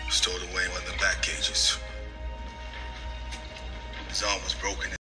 Stored away in one of the back cages. His arm was broken.